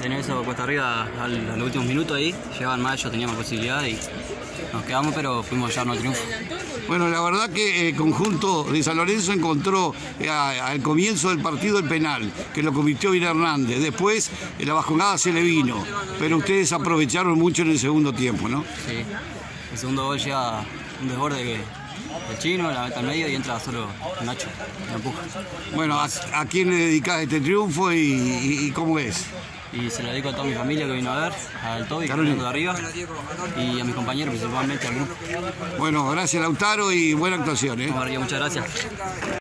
tener eso cuesta arriba a los últimos minutos ahí. Llegaban más, yo tenía más posibilidad y nos quedamos, pero fuimos a llevarnos el triunfo. Bueno, la verdad que el conjunto de San Lorenzo encontró al comienzo del partido el penal, que lo convirtió bien Hernández. Después la bajonada se le vino, pero ustedes aprovecharon mucho en el segundo tiempo, ¿no? Sí, el segundo gol llega un desborde que el chino, la meta al medio y entra solo Nacho, me empuja. Bueno, ¿a quién le dedicás este triunfo y cómo es? Y se lo dedico a toda mi familia que vino a ver, al Toby, que está de arriba, y a mis compañeros, principalmente al grupo. Bueno, gracias Lautaro y buena actuación, ¿eh? Muchas gracias.